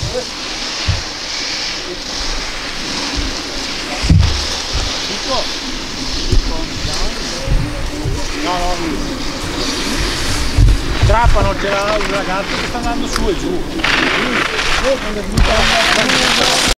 Trappano, c'era un ragazzo che sta andando su e giù.